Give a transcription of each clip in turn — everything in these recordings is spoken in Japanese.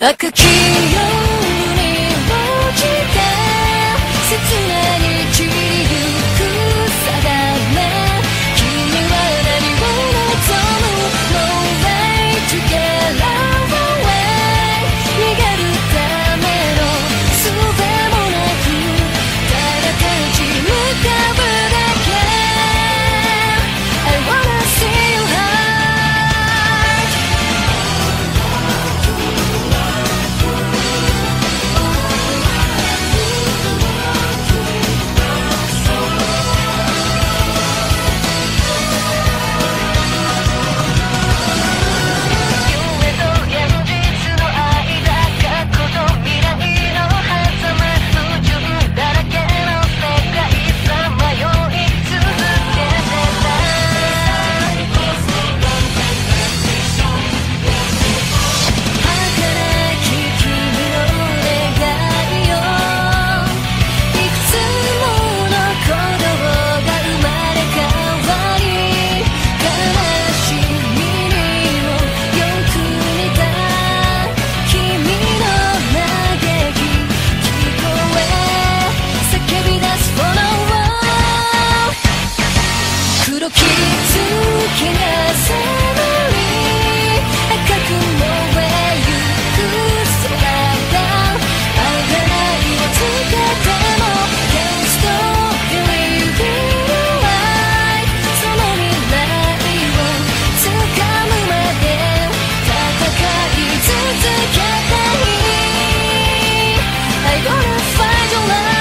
赤き夜に落ちて切なに散りゆく定め、君は何を望む No way to get away 逃げるための術もなくただ立ち向かうだけ I wanna see you high 黒き月が迫り赤く燃えゆく空が儚いをつけても Can't stop believing in life その未来を掴むまで戦い続けたい I gonna find your life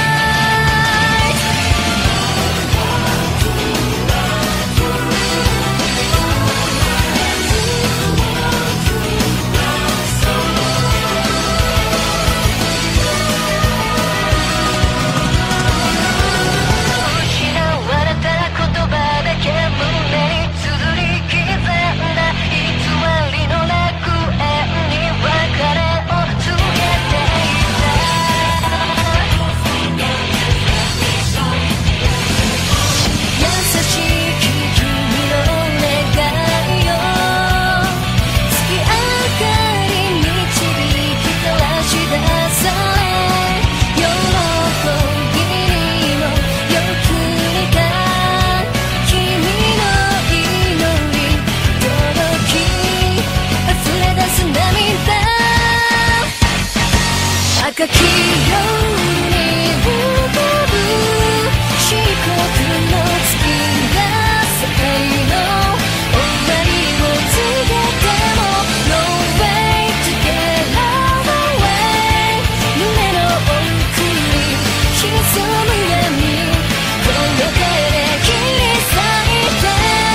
赤き夜に浮かぶ四国の月が世界の終わりを告げても No way to get away 胸の奥に潜む闇この手で切り裂いて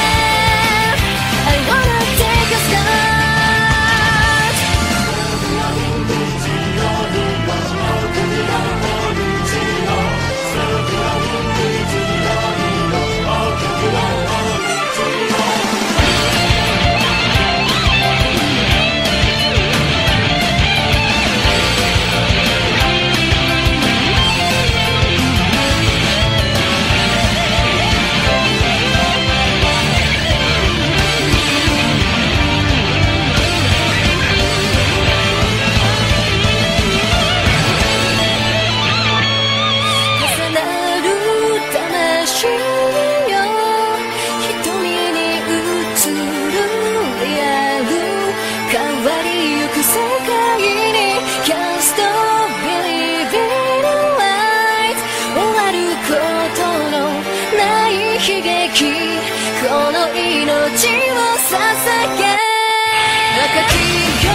I wanna take a startこの命を捧げ赤き